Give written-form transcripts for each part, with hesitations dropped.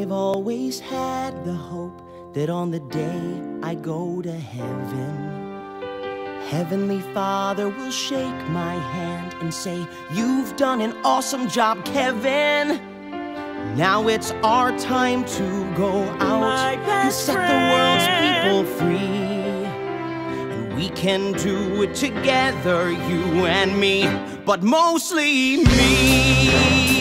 I've always had the hope that on the day I go to heaven, Heavenly Father will shake my hand and say, "You've done an awesome job, Kevin. Now it's our time to go out and set the world's people free. And we can do it together, you and me, but mostly me."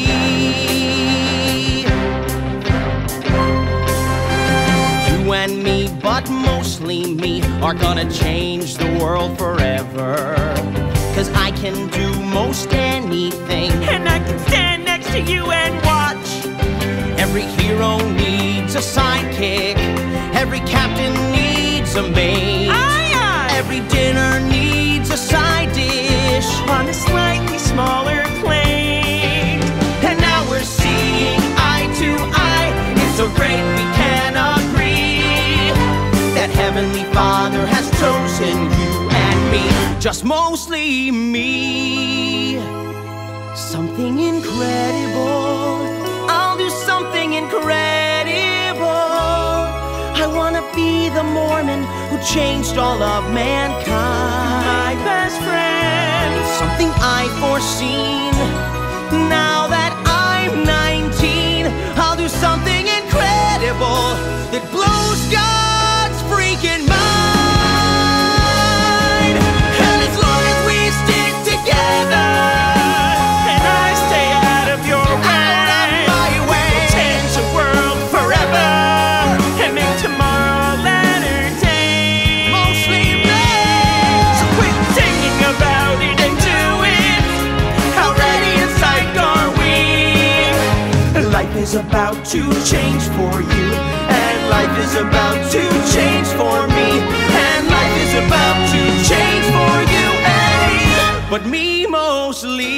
You and me, but mostly me, are gonna change the world forever. 'Cause I can do most anything, and I can stand next to you and watch. Every hero needs a sidekick. Every captain needs a mate. Aye, aye. Every dinner needs a side dish On a slightly smaller plate. And now we're seeing eye to eye. It's so great we can agree that Heavenly Father has chosen you and me, just mostly me. Something incredible, I'll do something incredible. I wanna be the Mormon who changed all of mankind. My best friend. It's something I've foreseen. Now that I'm 19, I'll do something incredible that blows God's freaking mind. And as long as we stick together, And I stay out of your way, we'll change the world forever and make tomorrow a better day. mostly me. So quit singing about it and do it. How ready and psyched are we? Life is about to change for you, and life is about to change for me, and life is about to change for you and me. But me mostly.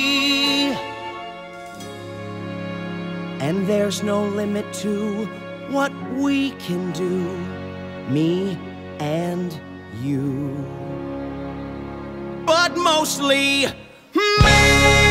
And there's no limit to what we can do, me and you. But mostly me.